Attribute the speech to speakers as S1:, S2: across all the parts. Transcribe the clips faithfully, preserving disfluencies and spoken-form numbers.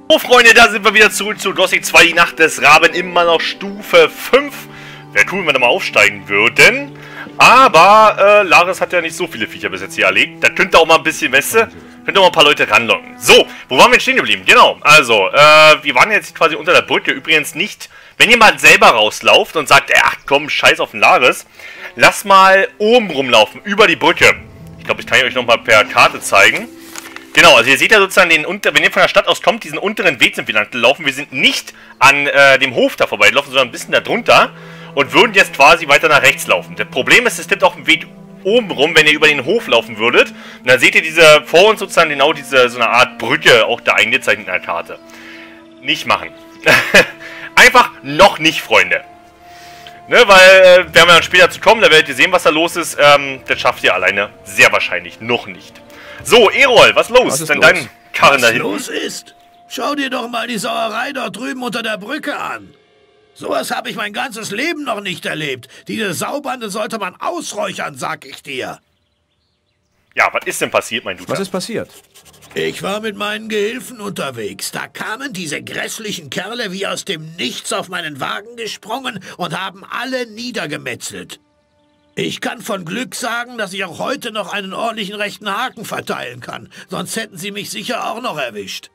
S1: So Freunde, da sind wir wieder zurück zu Gothic zwei, die Nacht des Raben, immer noch Stufe fünf. Wäre cool, wenn wir da mal aufsteigen würden. Aber äh, Laris hat ja nicht so viele Viecher bis jetzt hier erlegt. Da könnte auch mal ein bisschen, weißt du, könnte auch mal ein paar Leute ranlocken. So, wo waren wir jetzt stehen geblieben? Genau, also, äh, wir waren jetzt quasi unter der Brücke. Übrigens nicht, wenn ihr mal selber rauslauft und sagt, ach komm, scheiß auf den Laris, lass mal oben rumlaufen, über die Brücke. Ich glaube, ich kann euch nochmal per Karte zeigen. Genau, also ihr seht ja sozusagen, den unter, wenn ihr von der Stadt aus kommt, diesen unteren Weg sind wir lang gelaufen. Wir sind nicht an äh, dem Hof da vorbei gelaufen, sondern ein bisschen da drunter und würden jetzt quasi weiter nach rechts laufen. Das Problem ist, es gibt auch einen Weg oben rum, wenn ihr über den Hof laufen würdet. Und dann seht ihr diese vor uns sozusagen genau diese so eine Art Brücke auch da eingezeichnet in der Karte. Nicht machen. Einfach noch nicht, Freunde. Ne, weil, äh, werden wir dann später zu kommen, da werdet ihr sehen, was da los ist. Ähm, das schafft ihr alleine sehr wahrscheinlich noch nicht. So, Erol, was los? Was ist denn los? Dein Karren da hinten?
S2: Was los ist? Schau dir doch mal die Sauerei dort drüben unter der Brücke an. Sowas habe ich mein ganzes Leben noch nicht erlebt. Diese Saubande sollte man ausräuchern, sag ich dir.
S1: Ja, was ist denn passiert, mein Dude?
S3: Was ist passiert?
S2: Ich war mit meinen Gehilfen unterwegs. Da kamen diese grässlichen Kerle wie aus dem Nichts auf meinen Wagen gesprungen und haben alle niedergemetzelt. Ich kann von Glück sagen, dass ich auch heute noch einen ordentlichen rechten Haken verteilen kann. Sonst hätten sie mich sicher auch noch erwischt.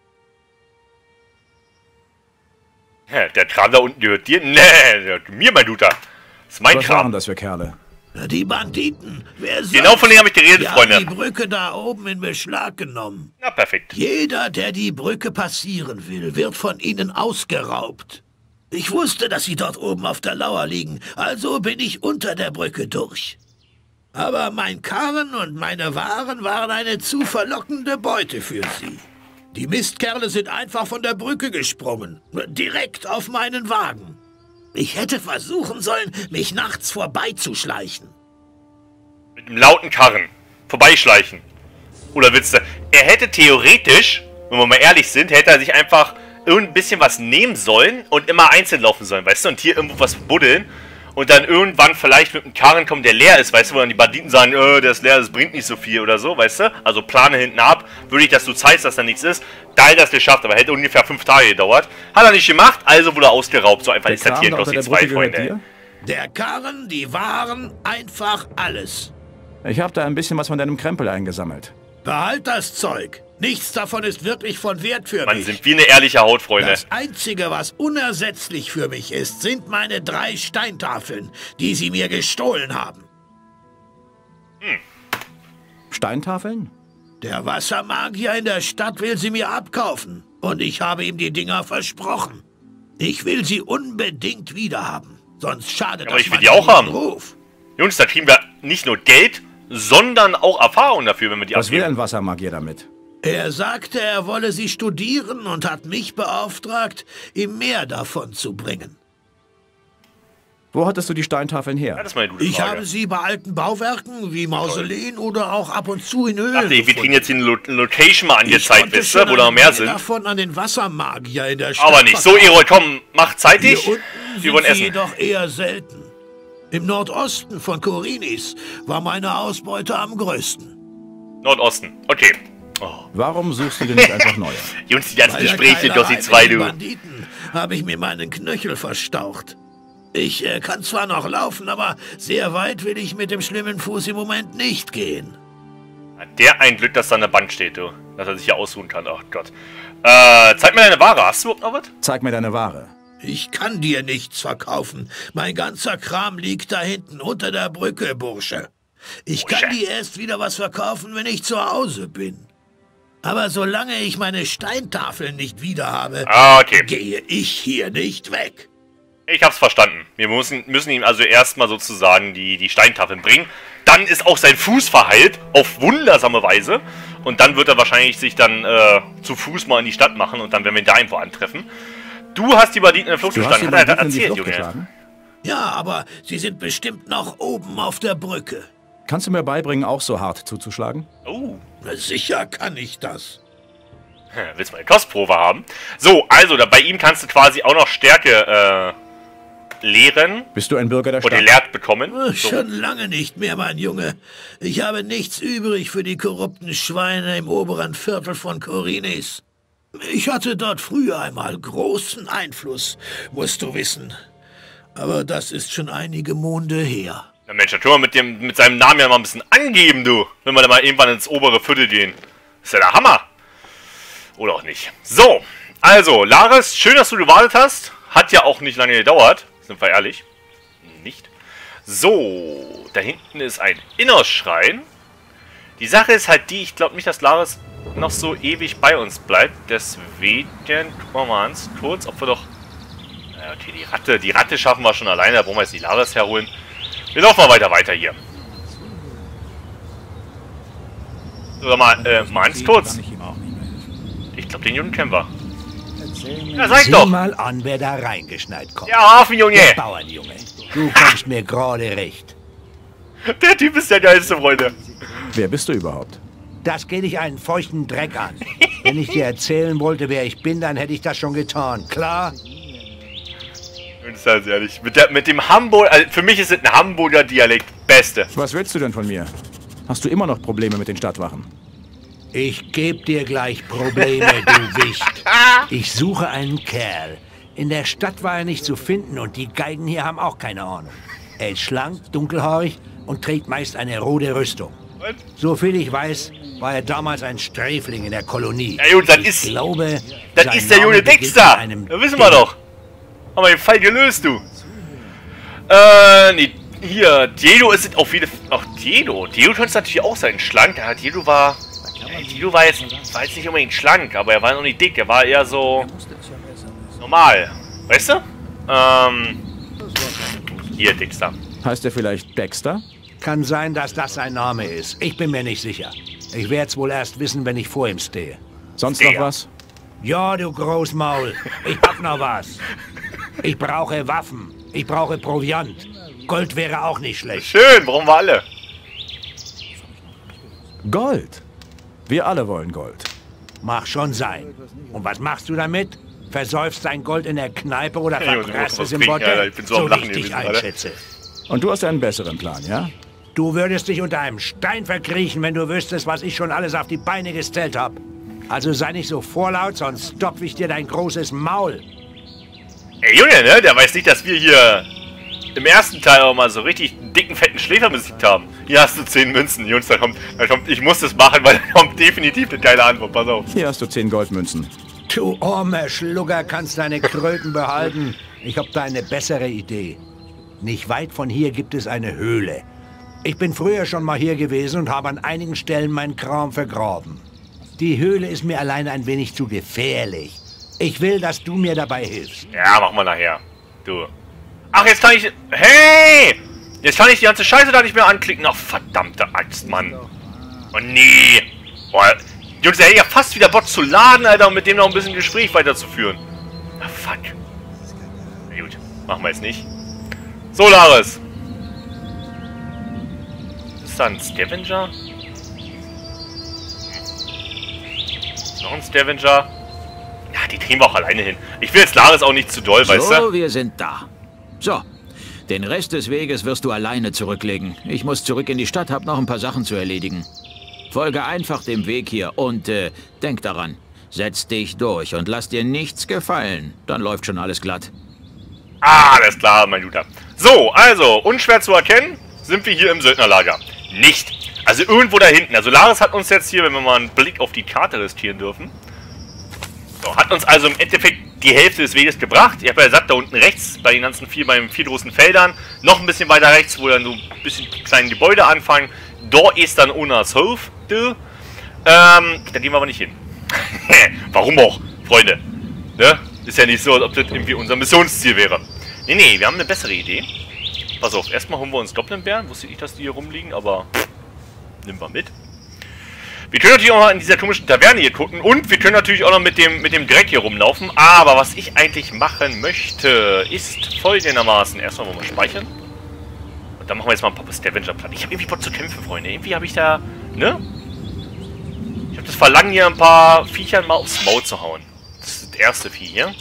S1: Hä, der Kram da unten gehört dir? Nee, der gehört mir, mein Duder. Das ist mein
S3: Was
S1: Kram.
S3: waren das für Kerle?
S2: Die Banditen. Wer
S1: genau von denen habe ich geredet,
S2: die
S1: Freunde.
S2: Haben die Brücke da oben in Beschlag genommen.
S1: Na, perfekt.
S2: Jeder, der die Brücke passieren will, wird von ihnen ausgeraubt. Ich wusste, dass sie dort oben auf der Lauer liegen, also bin ich unter der Brücke durch. Aber mein Karren und meine Waren waren eine zu verlockende Beute für sie. Die Mistkerle sind einfach von der Brücke gesprungen, direkt auf meinen Wagen. Ich hätte versuchen sollen, mich nachts vorbeizuschleichen.
S1: Mit einem lauten Karren. Vorbeischleichen. Oder willst du... Er hätte theoretisch, wenn wir mal ehrlich sind, hätte er sich einfach irgendein bisschen was nehmen sollen und immer einzeln laufen sollen, weißt du? Und hier irgendwo was buddeln. Und dann irgendwann vielleicht mit einem Karren kommen, der leer ist, weißt du? Wo dann die Banditen sagen, äh, der ist leer, das bringt nicht so viel oder so, weißt du? Also plane hinten ab, würde ich, dass du zeigst, dass da nichts ist. Da hätte er es geschafft, aber hätte ungefähr fünf Tage gedauert. Hat er nicht gemacht, also wurde er ausgeraubt. So einfach ist das hier in Gothic zwei, Freunde.
S2: Der Karren, die Waren, einfach alles.
S3: Ich habe da ein bisschen was von deinem Krempel eingesammelt.
S2: Behalt das Zeug. Nichts davon ist wirklich von Wert für
S1: Man
S2: mich.
S1: sind wie eine ehrliche Haut, Freunde.
S2: Das Einzige, was unersetzlich für mich ist, sind meine drei Steintafeln, die sie mir gestohlen haben.
S3: Hm. Steintafeln?
S2: Der Wassermagier in der Stadt will sie mir abkaufen. Und ich habe ihm die Dinger versprochen. Ich will sie unbedingt wiederhaben. Sonst schadet
S1: aber
S2: das
S1: ich will die auch haben.
S2: Ruf.
S1: Jungs, da kriegen wir nicht nur Geld, sondern auch Erfahrung dafür, wenn wir die
S3: Was
S1: abgeben.
S3: will ein Wassermagier damit?
S2: Er sagte, er wolle sie studieren und hat mich beauftragt, ihm mehr davon zu bringen.
S3: Wo hattest du die Steintafeln her?
S1: Ja, das ist meine gute
S2: Ich
S1: Frage.
S2: habe sie bei alten Bauwerken wie Mausoleen oder auch ab und zu in Höhlen.
S1: Ach, wir kriegen jetzt die Lo Location mal
S2: Ich
S1: angezeigt,
S2: konnte
S1: wisst ihr,
S2: schon
S1: wo da noch
S2: eine
S1: mehr
S2: Menge
S1: sind.
S2: davon an den Wassermagier in der Stadt.
S1: Aber nicht. So, Erol, komm, mach zeitig.
S2: Hier unten
S1: Wir
S2: sind
S1: wollen
S2: sie
S1: essen.
S2: jedoch eher selten. Im Nordosten von Korinis war meine Ausbeute am größten.
S1: Nordosten, okay. Oh.
S3: Warum suchst du dir nicht einfach neue?
S1: Jungs, die ganzen
S2: Bei der
S1: Gespräche in
S2: Keilerei
S1: Gothic
S2: mit
S1: zwei,
S2: den
S1: du.
S2: Banditen habe ich mir meinen Knöchel verstaucht. Ich äh, kann zwar noch laufen, aber sehr weit will ich mit dem schlimmen Fuß im Moment nicht gehen.
S1: Hat der ein Glück, dass da eine Bank steht, du. Dass er sich hier ausruhen kann, ach Gott. Äh, zeig mir deine Ware. Hast du überhaupt noch was?
S3: Zeig mir deine Ware.
S2: Ich kann dir nichts verkaufen. Mein ganzer Kram liegt da hinten unter der Brücke, Bursche. Ich
S1: Bursche.
S2: kann dir erst wieder was verkaufen, wenn ich zu Hause bin. Aber solange ich meine Steintafeln nicht wieder habe,
S1: Ah, okay.
S2: gehe ich hier nicht weg.
S1: Ich hab's verstanden. Wir müssen, müssen ihm also erstmal sozusagen die, die Steintafeln bringen. Dann ist auch sein Fuß verheilt, auf wundersame Weise. Und dann wird er wahrscheinlich sich dann äh, zu Fuß mal in die Stadt machen und dann werden wir ihn da irgendwo antreffen. Du hast die Banditen in der Flucht
S3: Du hast die
S1: gestanden. Hat er
S3: Banditen in die
S1: erzählt,
S3: Flucht
S1: Junge.
S3: geschlagen?
S2: Ja, aber sie sind bestimmt noch oben auf der Brücke.
S3: Kannst du mir beibringen, auch so hart zuzuschlagen?
S1: Oh.
S2: Na, sicher kann ich das.
S1: Willst du mal eine Kostprobe haben? So, also, da, bei ihm kannst du quasi auch noch Stärke äh, lehren.
S3: Bist du ein Bürger der
S1: Oder
S3: Stadt?
S1: lehrt bekommen.
S2: Ach,
S1: So.
S2: Schon lange nicht mehr, mein Junge. Ich habe nichts übrig für die korrupten Schweine im oberen Viertel von Korinis. Ich hatte dort früher einmal großen Einfluss, musst du wissen. Aber das ist schon einige Monde her.
S1: Na Mensch, da tun wir mit, dem, mit seinem Namen ja mal ein bisschen angeben, du. Wenn wir dann mal irgendwann ins obere Viertel gehen. Ist ja der Hammer. Oder auch nicht. So, also, Laris, schön, dass du gewartet hast. Hat ja auch nicht lange gedauert. Sind wir ehrlich. Nicht. So, da hinten ist ein Innerschrein. Die Sache ist halt die, ich glaube nicht, dass Laris noch so ewig bei uns bleibt. Deswegen gucken wir mal ganz kurz, ob wir doch... Naja, okay, die Ratte, die Ratte schaffen wir schon alleine. Da brauchen wir jetzt die Laris herholen. Wir laufen mal weiter, weiter hier. So, mal, äh, mal ganz kurz. Ich glaube, den Jungen kennen wir. Ja, sag
S2: Sieh
S1: doch.
S2: mal an, wer da reingeschneit kommt.
S1: Ja, Hafenjunge.
S2: Der Bauernjunge. Du kommst mir gerade recht.
S1: Der Typ ist der geilste, Freunde.
S3: Wer bist du überhaupt?
S2: Das geht dich einen feuchten Dreck an. Wenn ich dir erzählen wollte, wer ich bin, dann hätte ich das schon getan. Klar?
S1: Ich bin ganz ehrlich. Mit, der, mit dem Hamburger, also für mich ist es ein Hamburger Dialekt. Beste.
S3: Was willst du denn von mir? Hast du immer noch Probleme mit den Stadtwachen?
S2: Ich geb dir gleich Probleme, du Wicht. Ich suche einen Kerl. In der Stadt war er nicht zu finden und die Geigen hier haben auch keine Ahnung. Er ist schlank, dunkelhaarig und trägt meist eine rote Rüstung.
S1: Was?
S2: Soviel ich weiß, war er damals ein Sträfling in der Kolonie.
S1: Ja gut, dann
S2: ich
S1: ist,
S2: glaube,
S1: dann
S2: sein
S1: ist der
S2: Name
S1: Junge
S2: beginnt
S1: Dexter.
S2: mit einem
S1: Da wissen
S2: D.
S1: wir doch. Haben wir den Fall gelöst, du. Äh, nee, hier, Diego ist auf jeden Fall... Ach, Diego. Diego könnte es natürlich auch sein. Schlank. Ja, Diego war... Ja, Diego war jetzt, war jetzt nicht unbedingt schlank, aber er war noch nicht dick. Er war eher so... normal. Weißt du? Ähm... Hier, Dexter.
S3: Heißt er vielleicht Dexter?
S2: Kann sein, dass das sein Name ist. Ich bin mir nicht sicher. Ich werde es wohl erst wissen, wenn ich vor ihm stehe.
S3: Sonst
S1: Der.
S3: noch was?
S2: Ja, du Großmaul. Ich hab noch was. Ich brauche Waffen. Ich brauche Proviant. Gold wäre auch nicht schlecht.
S1: Schön, brauchen wir alle.
S3: Gold. Wir alle wollen Gold.
S2: Mach schon sein. Und was machst du damit? Versäufst dein Gold in der Kneipe oder
S1: Ja, ich muss
S2: verprasst
S1: was
S2: es im
S1: trinken,
S2: Bordell?
S1: Alter. Ich bin so am
S2: so
S1: Lachen
S2: wie ich
S1: hier
S2: dich
S1: gewesen, Alter.
S2: einschätze.
S3: Und du hast einen besseren Plan, ja?
S2: Du würdest dich unter einem Stein verkriechen, wenn du wüsstest, was ich schon alles auf die Beine gestellt habe. Also sei nicht so vorlaut, sonst stopf ich dir dein großes Maul.
S1: Ey, Junge, ne? Der weiß nicht, dass wir hier im ersten Teil auch mal so richtig dicken, fetten Schläfer besiegt haben. Hier hast du zehn Münzen, Jungs. Da kommt, da kommt, ich muss das machen, weil da kommt definitiv eine geile Antwort. Pass auf.
S3: Hier hast du zehn Goldmünzen.
S2: Du armer Schlucker, kannst deine Kröten behalten. Ich hab da eine bessere Idee. Nicht weit von hier gibt es eine Höhle. Ich bin früher schon mal hier gewesen und habe an einigen Stellen meinen Kram vergraben. Die Höhle ist mir alleine ein wenig zu gefährlich. Ich will, dass du mir dabei hilfst.
S1: Ja, machen wir nachher. Du. Ach, jetzt kann ich... Hey! Jetzt kann ich die ganze Scheiße da nicht mehr anklicken. Ach, verdammte Axt, Mann. Oh, nee. Boah, Jungs, der hätte ja fast wieder Bock zu laden, Alter, um mit dem noch ein bisschen Gespräch weiterzuführen. Ah, fuck. Na gut, machen wir jetzt nicht. So, Laris. Ist da ein Scavenger? Noch ein Scavenger? Ja, die kriegen wir auch alleine hin. Ich will jetzt Laris auch nicht zu doll, weißt
S4: So,
S1: du?
S4: wir sind da. So, den Rest des Weges wirst du alleine zurücklegen. Ich muss zurück in die Stadt, hab noch ein paar Sachen zu erledigen. Folge einfach dem Weg hier und äh, denk daran, setz dich durch und lass dir nichts gefallen. Dann läuft schon alles glatt.
S1: Ah, alles klar, mein Guter. So, also, unschwer zu erkennen, sind wir hier im Söldnerlager. Nicht. Also irgendwo da hinten. Also Laris hat uns jetzt hier, wenn wir mal einen Blick auf die Karte riskieren dürfen, so, hat uns also im Endeffekt die Hälfte des Weges gebracht. Ihr habt ja gesagt, da unten rechts, bei den ganzen vier, bei den vier großen Feldern, noch ein bisschen weiter rechts, wo dann so ein bisschen die kleinen Gebäude anfangen. Da ist dann Unas Hof, du. Ähm, da gehen wir aber nicht hin. Warum auch, Freunde? Ne? Ist ja nicht so, als ob das irgendwie unser Missionsziel wäre. Nee, nee, wir haben eine bessere Idee. Pass auf, erstmal holen wir uns Goblinbären. Wusste ich, dass die hier rumliegen, aber pff, nehmen wir mit. Wir können natürlich auch mal in dieser komischen Taverne hier gucken. Und wir können natürlich auch noch mit dem, mit dem Dreck hier rumlaufen. Aber was ich eigentlich machen möchte, ist folgendermaßen. Erstmal wollen wir speichern. Und dann machen wir jetzt mal ein paar Scavenger-Platten. Ich habe irgendwie Bock zu kämpfen, Freunde. Irgendwie habe ich da, ne? Ich habe das Verlangen, hier ein paar Viechern mal aufs Maul zu hauen. Das ist das erste Vieh hier.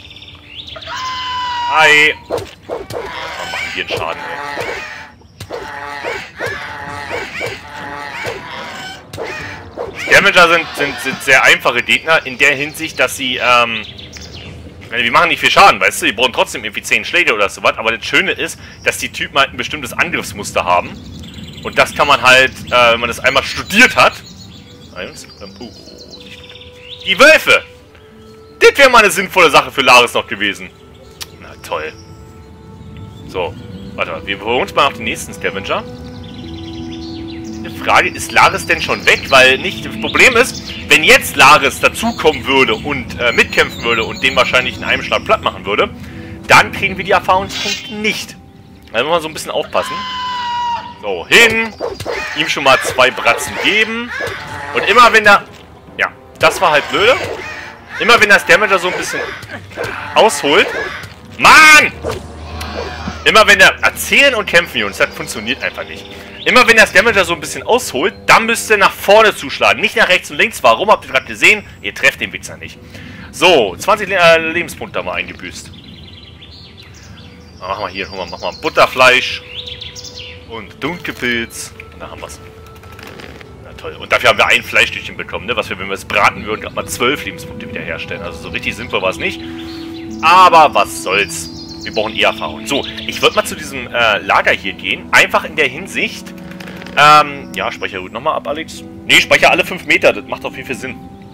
S1: Hi. Dann machen wir einen Schaden, ey. Scavenger sind, sind, sind sehr einfache Gegner in der Hinsicht, dass sie, ähm, die machen nicht viel Schaden, weißt du? Die brauchen trotzdem irgendwie zehn Schläge oder sowas. Aber das Schöne ist, dass die Typen halt ein bestimmtes Angriffsmuster haben. Und das kann man halt, äh, wenn man das einmal studiert hat. Eins, ähm, uh, nicht gut. Die Wölfe! Das wäre mal eine sinnvolle Sache für Laris noch gewesen. Na toll. So, warte mal, wir holen uns mal nach den nächsten Scavenger. Die Frage, ist Laris denn schon weg? Weil nicht, das Problem ist, wenn jetzt Laris dazukommen würde und äh, mitkämpfen würde und den wahrscheinlich in einem Schlag platt machen würde, dann kriegen wir die Erfahrungspunkte nicht. Also muss man so ein bisschen aufpassen. So, hin. Ihm schon mal zwei Bratzen geben. Und immer wenn er... Ja, das war halt blöde. Immer wenn das Damager so ein bisschen ausholt... Mann! Immer wenn er... Erzählen und kämpfen, Jungs, das funktioniert einfach nicht. Immer wenn das Damager so ein bisschen ausholt, dann müsst ihr nach vorne zuschlagen. Nicht nach rechts und links. Warum? Habt ihr gerade gesehen? Ihr trefft den Wichser nicht. So, zwanzig Le äh, Lebenspunkte haben wir eingebüßt. Dann machen wir hier, machen wir, machen wir Butterfleisch. Und Dunkelpilz. Da haben wir es. Na toll. Und dafür haben wir ein Fleischstückchen bekommen, ne? Was wir, wenn wir es braten würden, gerade mal zwölf Lebenspunkte wiederherstellen. Also so richtig simpel war es nicht. Aber was soll's. Wir brauchen eher Erfahrung. So, ich würde mal zu diesem äh, Lager hier gehen. Einfach in der Hinsicht. Ähm, ja, speicher gut nochmal ab, Alex. Ne, speicher alle fünf Meter. Das macht auf jeden Fall Sinn.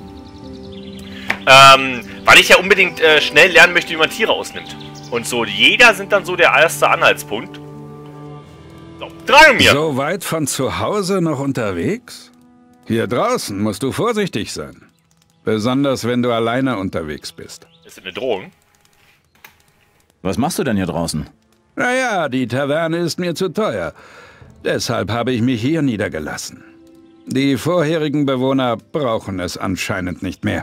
S1: Ähm, weil ich ja unbedingt äh, schnell lernen möchte, wie man Tiere ausnimmt. Und so, Jäger sind dann so der erste Anhaltspunkt. So, Dragomir.
S5: So weit von zu Hause noch unterwegs? Hier draußen musst du vorsichtig sein. Besonders, wenn du alleine unterwegs bist.
S1: Ist das eine Drohung?
S3: Was machst du denn hier draußen?
S5: Naja, die Taverne ist mir zu teuer. Deshalb habe ich mich hier niedergelassen. Die vorherigen Bewohner brauchen es anscheinend nicht mehr.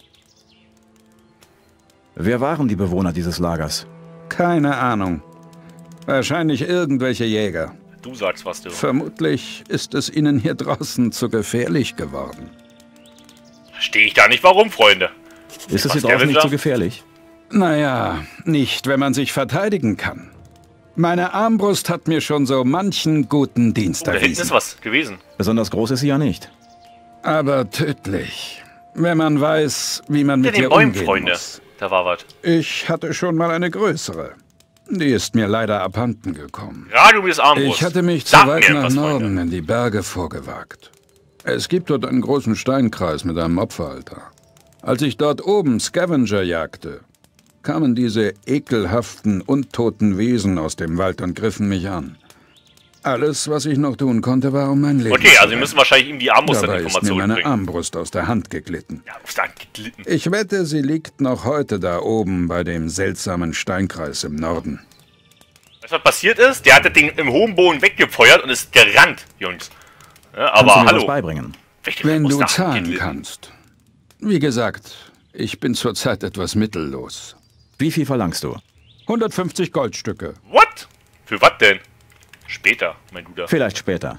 S3: Wer waren die Bewohner dieses Lagers?
S5: Keine Ahnung. Wahrscheinlich irgendwelche Jäger.
S1: Du sagst was, du.
S5: Vermutlich ist es ihnen hier draußen zu gefährlich geworden.
S1: Verstehe ich da nicht, warum, Freunde.
S3: Ist es hier draußen nicht so gefährlich?
S5: Naja, nicht, wenn man sich verteidigen kann. Meine Armbrust hat mir schon so manchen guten Dienst
S1: Oh, da hinten
S5: erwiesen.
S1: ist was gewesen.
S3: Besonders groß ist sie ja nicht.
S5: Aber tödlich. Wenn man weiß, wie man
S1: Ja,
S5: mit
S1: den
S5: ihr
S1: Bäumen,
S5: umgehen
S1: Freunde.
S5: muss.
S1: Da war was.
S5: Ich hatte schon mal eine größere. Die ist mir leider abhanden gekommen.
S1: Radomirs Armbrust.
S5: Ich hatte mich zu
S1: Sag
S5: weit
S1: mir
S5: nach
S1: etwas,
S5: Norden
S1: Freunde.
S5: in die Berge vorgewagt. Es gibt dort einen großen Steinkreis mit einem Opferaltar. Als ich dort oben Scavenger jagte, kamen diese ekelhaften, untoten Wesen aus dem Wald und griffen mich an. Alles, was ich noch tun konnte, war um mein Leben
S1: Okay,
S5: zu
S1: also wir müssen wahrscheinlich ihm die Armbrust dann
S5: Dabei
S1: einfach
S5: ist
S1: mal
S5: mir meine
S1: zurückbringen.
S5: Armbrust aus der Hand geglitten.
S1: Ja, auf der Hand geglitten.
S5: Ich wette, sie liegt noch heute da oben bei dem seltsamen Steinkreis im Norden.
S1: Weißt du, was passiert ist? Der hat das Ding im hohen Boden weggefeuert und ist gerannt, Jungs. Ja, aber
S3: Kannst du mir
S1: hallo.
S3: was beibringen?
S1: Welche
S5: Wenn
S1: Armbrust
S5: du
S1: da hat
S5: zahlen
S1: geglitten?
S5: kannst. Wie gesagt, ich bin zurzeit etwas mittellos.
S3: Wie viel verlangst du?
S5: hundertfünfzig Goldstücke.
S1: What? Für was denn? Später, mein Guter.
S3: Vielleicht später.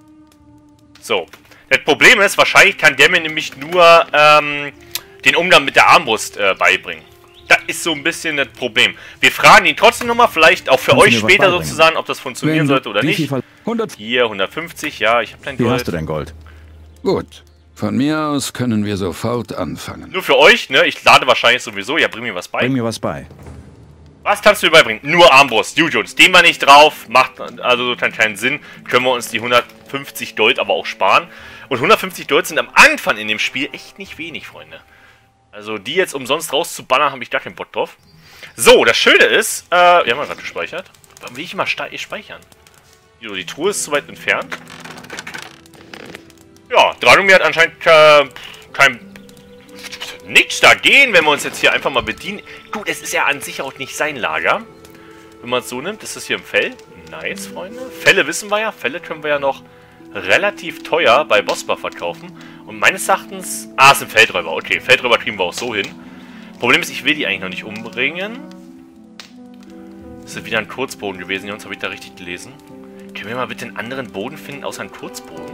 S1: So. Das Problem ist, wahrscheinlich kann der mir nämlich nur ähm, den Umgang mit der Armbrust äh, beibringen. Das ist so ein bisschen das Problem. Wir fragen ihn trotzdem nochmal, vielleicht auch für
S3: Kannst du
S1: euch
S3: mir was
S1: später
S3: beibringen?
S1: sozusagen, ob das funktionieren
S5: Wenn du-
S1: sollte oder
S3: Wie viel
S1: nicht.
S3: ver
S5: hundert.
S1: Hier, hundertfünfzig, ja, ich habe dein
S3: Wie
S1: Gold.
S3: hast du dein Gold?
S5: Gut. Von mir aus können wir sofort anfangen.
S1: Nur für euch, ne? Ich lade wahrscheinlich sowieso. Ja, bring mir was bei.
S3: Bring mir was bei.
S1: Was kannst du mir beibringen? Nur Armbrust. Gut, Jungs, den wir nicht drauf. Macht also keinen, keinen Sinn. Können wir uns die hundertfünfzig Gold aber auch sparen. Und hundertfünfzig Gold sind am Anfang in dem Spiel echt nicht wenig, Freunde. Also die jetzt umsonst rauszuballern, habe ich gar keinen Bock drauf. So, das Schöne ist, äh, wir haben ja gerade gespeichert. Warum will ich immer speichern? Jo, die Truhe ist zu weit entfernt. Ja, Dragomir hat anscheinend äh, kein... nichts dagegen, wenn wir uns jetzt hier einfach mal bedienen. Gut, es ist ja an sich auch nicht sein Lager. Wenn man es so nimmt, ist das hier im Fell. Nice, Freunde. Fälle wissen wir ja. Fälle können wir ja noch relativ teuer bei Bossbar verkaufen. Und meines Erachtens... Ah, es sind Feldräuber. Okay, Feldräuber kriegen wir auch so hin. Problem ist, ich will die eigentlich noch nicht umbringen. Das ist wieder ein Kurzbogen gewesen. Jungs, habe ich da richtig gelesen? Können wir mal bitte einen anderen Boden finden, außer einen Kurzbogen?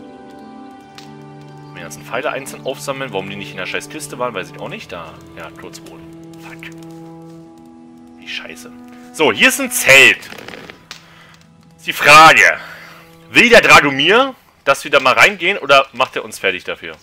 S1: Die ganzen Pfeile einzeln aufsammeln. Warum die nicht in der scheiß Kiste waren, weiß ich auch nicht. Da, ja, Kurzboden. Fuck. Wie scheiße. So, hier ist ein Zelt. Ist die Frage. Will der Dragomir dass wir da mal reingehen oder macht er uns fertig dafür?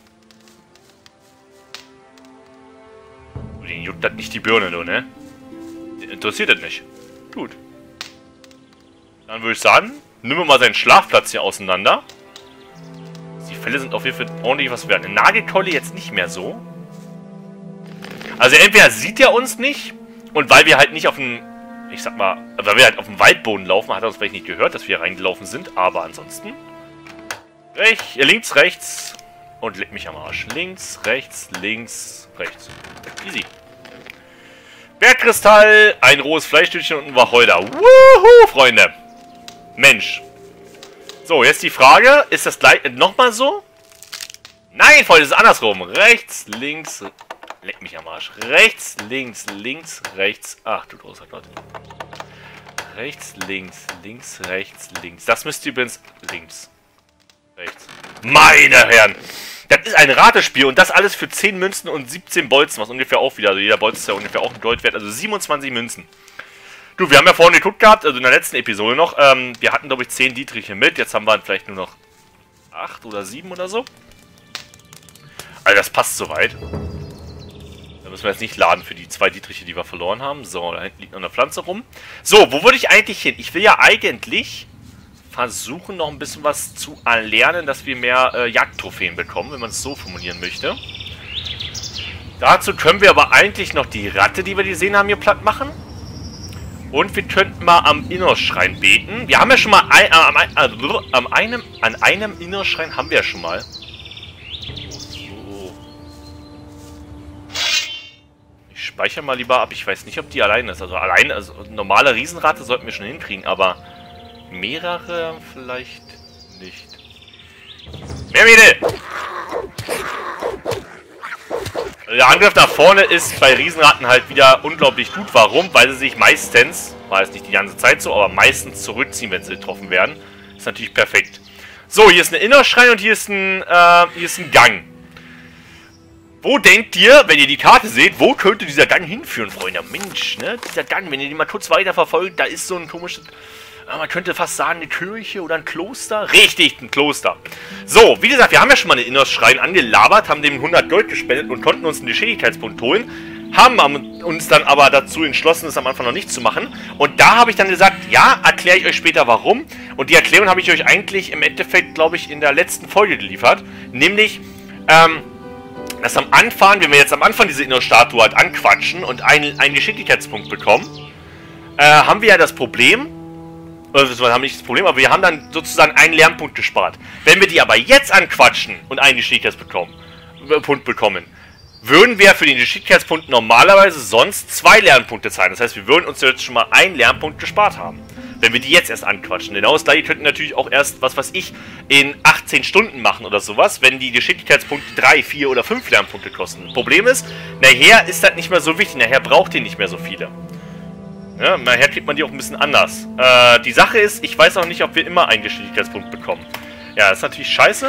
S1: Den juckt das nicht die Birne, du, ne? Den interessiert das nicht. Gut. Dann würde ich sagen, nehmen wir mal seinen Schlafplatz hier auseinander. Die Fälle sind auf jeden Fall ordentlich was wert. Eine Nagelkeule jetzt nicht mehr so. Also entweder sieht er uns nicht und weil wir halt nicht auf dem, ich sag mal, weil wir halt auf dem Waldboden laufen, hat er uns vielleicht nicht gehört, dass wir hier reingelaufen sind, aber ansonsten. Rechts, links, rechts und leck mich am Arsch. Links, rechts, links, rechts. Easy. Bergkristall, ein rohes Fleischstückchen und ein Wacholder. Wuhu, Freunde. Mensch. So, jetzt die Frage, ist das gleich nochmal so? Nein, Freunde, es ist andersrum. Rechts, links, leck mich am Arsch. Rechts, links, links, rechts. Ach, du großer Gott. Rechts, links, links, rechts, links. Das müsst ihr übrigens links. Rechts. Meine Herren! Das ist ein Ratespiel und das alles für zehn Münzen und siebzehn Bolzen, was ungefähr auch wieder, also jeder Bolzen ist ja ungefähr auch ein Gold wert, also siebenundzwanzig Münzen. Du, wir haben ja vorhin geguckt gehabt, also in der letzten Episode noch, ähm, wir hatten glaube ich zehn Dietriche mit, jetzt haben wir vielleicht nur noch acht oder sieben oder so. Also das passt soweit. Da müssen wir jetzt nicht laden für die zwei Dietriche, die wir verloren haben. So, da hinten liegt noch eine Pflanze rum. So, wo würde ich eigentlich hin? Ich will ja eigentlich versuchen, noch ein bisschen was zu erlernen, dass wir mehr äh, Jagdtrophäen bekommen, wenn man es so formulieren möchte. Dazu können wir aber eigentlich noch die Ratte, die wir gesehen haben, hier platt machen. Und wir könnten mal am Innerschrein beten. Wir haben ja schon mal ein, äh, am, äh, am einem, an einem Innerschrein haben wir ja schon mal. So. Ich speichere mal lieber ab. Ich weiß nicht, ob die allein ist. Also allein, also normale Riesenratte sollten wir schon hinkriegen, aber mehrere vielleicht nicht. Mehr Mädel! Der Angriff nach vorne ist bei Riesenratten halt wieder unglaublich gut. Warum? Weil sie sich meistens, war es nicht die ganze Zeit so, aber meistens zurückziehen, wenn sie getroffen werden. Ist natürlich perfekt. So, hier ist ein Innerschrein und hier ist ein, äh, hier ist ein Gang. Wo denkt ihr, wenn ihr die Karte seht, wo könnte dieser Gang hinführen, Freunde? Mensch, ne? Dieser Gang, wenn ihr den mal kurz weiter verfolgt, da ist so ein komisches... Man könnte fast sagen, eine Kirche oder ein Kloster. Richtig, ein Kloster. So, wie gesagt, wir haben ja schon mal einen Innerschrein angelabert, haben dem hundert Gold gespendet und konnten uns einen Geschicklichkeitspunkt holen. Haben uns dann aber dazu entschlossen, das am Anfang noch nicht zu machen. Und da habe ich dann gesagt, ja, erkläre ich euch später warum. Und die Erklärung habe ich euch eigentlich im Endeffekt, glaube ich, in der letzten Folge geliefert. Nämlich, ähm, dass am Anfang, wenn wir jetzt am Anfang diese Innerstatue halt anquatschen und einen, einen Geschicklichkeitspunkt bekommen, äh, haben wir ja das Problem... Wir haben nicht das Problem, aber wir haben dann sozusagen einen Lernpunkt gespart. Wenn wir die aber jetzt anquatschen und einen Geschicklichkeitspunkt bekommen, würden wir für den Geschicklichkeitspunkt normalerweise sonst zwei Lernpunkte zahlen. Das heißt, wir würden uns jetzt schon mal einen Lernpunkt gespart haben, wenn wir die jetzt erst anquatschen. Genau das gleiche könnten natürlich auch erst, was weiß ich, in achtzehn Stunden machen oder sowas, wenn die Geschicklichkeitspunkte drei, vier oder fünf Lernpunkte kosten. Problem ist, nachher ist das nicht mehr so wichtig, nachher braucht ihr nicht mehr so viele. Ja, nachher kriegt man die auch ein bisschen anders. Äh, die Sache ist, ich weiß auch nicht, ob wir immer einen Geschicklichkeitspunkt bekommen. Ja, das ist natürlich scheiße.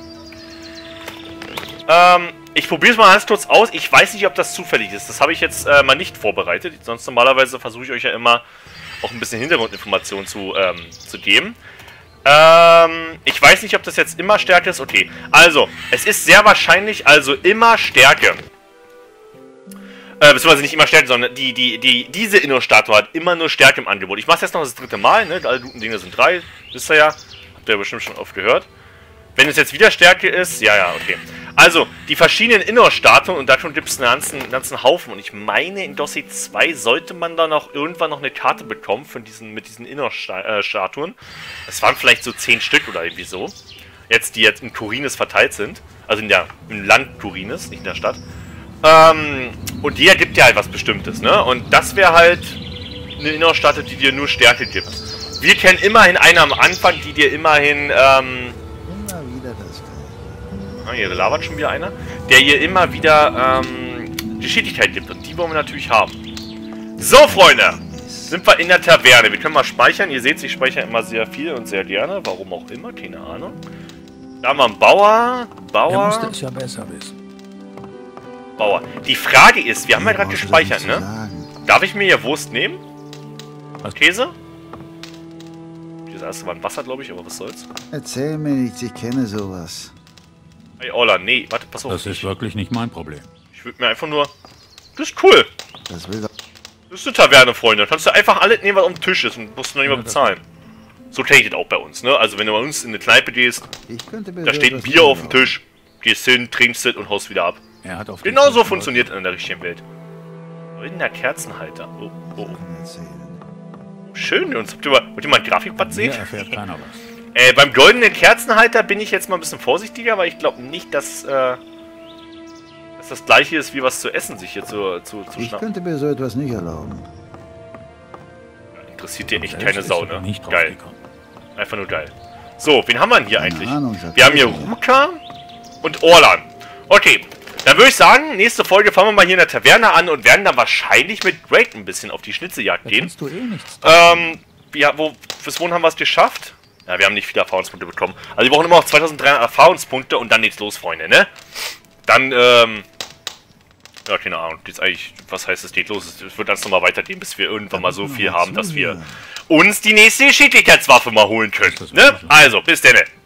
S1: Ähm, ich probiere es mal ganz kurz aus. Ich weiß nicht, ob das zufällig ist. Das habe ich jetzt äh, mal nicht vorbereitet. Sonst normalerweise versuche ich euch ja immer auch ein bisschen Hintergrundinformationen zu, ähm, zu geben. Ähm, ich weiß nicht, ob das jetzt immer Stärke ist. Okay, also, es ist sehr wahrscheinlich also immer Stärke. Äh, beziehungsweise nicht immer Stärke, sondern die, die, die, diese Innerstatue hat immer nur Stärke im Angebot. Ich mache jetzt noch das dritte Mal, ne? Alle guten Dinge sind drei. Wisst ihr ja. Habt ihr ja bestimmt schon oft gehört. Wenn es jetzt wieder Stärke ist, ja, ja, okay. Also, die verschiedenen Innerstatuen, und davon gibt es einen ganzen, einen ganzen Haufen. Und ich meine, in Dossier zwei sollte man dann auch irgendwann noch eine Karte bekommen von diesen, mit diesen Innerstatuen. Das waren vielleicht so zehn Stück oder irgendwie so. Jetzt, die jetzt in Khorinis verteilt sind. Also in der, im Land Khorinis, nicht in der Stadt. Ähm, und jeder gibt ja halt was Bestimmtes, ne? Und das wäre halt eine Innerstatue, die dir nur Stärke gibt. Wir kennen immerhin eine am Anfang, die dir immerhin, ähm... Immer wieder das. Ah, hier labert schon wieder einer. Der hier immer wieder, ähm, Geschicklichkeit gibt. Und die wollen wir natürlich haben. So, Freunde! Sind wir in der Taverne. Wir können mal speichern. Ihr seht, ich speichere immer sehr viel und sehr gerne. Warum auch immer, keine Ahnung. Da haben wir einen Bauer. Bauer.
S2: Er musste es ja besser wissen.
S1: Bauer. Die Frage ist, wir haben ja gerade gespeichert, ne? Darf ich mir hier Wurst nehmen? Käse? Da ist zwar ein Wasser, glaube ich, aber was soll's.
S6: Erzähl mir nichts, ich kenne sowas.
S1: Hey, Orla, nee, warte, pass auf.
S7: Das ist wirklich nicht mein Problem.
S1: Ich würde mir einfach nur... Das ist cool.
S6: Das will doch...
S1: Das ist eine Taverne, Freunde. Kannst du einfach alles nehmen, was auf dem Tisch ist und musst noch nicht mal bezahlen. So kenne ich das auch bei uns, ne? Also wenn du bei uns in eine Kneipe gehst,
S6: Ich könnte mir
S1: da
S6: so
S1: steht ein
S6: etwas
S1: Bier auf dem
S6: erlauben.
S1: Tisch, gehst hin, trinkst es und haust wieder ab.
S7: Er hat auf
S1: Genau so funktioniert in der richtigen Welt. Goldener Kerzenhalter. Oh, oh, oh.
S6: Sachen erzählen.
S1: Schön, Jungs. Habt ihr mal, wollt ihr mal ein Grafikbad
S7: Hier
S1: sehen?
S7: erfährt keiner was.
S1: Äh, beim goldenen Kerzenhalter bin ich jetzt mal ein bisschen vorsichtiger, weil ich glaube nicht, dass, äh, dass das gleiche ist, wie was zu essen sich hier zu, zu, zu
S6: Ich
S1: schnappen.
S6: könnte mir so etwas nicht erlauben.
S1: Interessiert dir echt
S7: Selbst
S1: keine
S7: ist
S1: Sau,
S7: er
S1: ne?
S7: nicht
S1: Geil.
S7: draufgekommen.
S1: Einfach nur geil. So, wen haben wir denn hier
S6: Keine
S1: eigentlich?
S6: Ahnung, sagt
S1: Wir haben hier
S6: keiner.
S1: Ruka und Orlan. Okay, dann würde ich sagen, nächste Folge fangen wir mal hier in der Taverne an und werden dann wahrscheinlich mit Drake ein bisschen auf die Schnitzeljagd
S7: Da
S1: gehen.
S7: kannst du eh nichts.
S1: Ähm, ja, wo, fürs Wohnen haben wir es geschafft. Ja, wir haben nicht viele Erfahrungspunkte bekommen. Also wir brauchen immer noch zweitausenddreihundert Erfahrungspunkte und dann geht's los, Freunde, ne? Dann, ähm... ja, keine Ahnung. Jetzt eigentlich, was heißt es geht los? Es wird ganz normal weitergehen, bis wir irgendwann mal so viel haben, dass wir uns die nächste Geschicklichkeitswaffe mal holen können. Ne? Also, bis denne.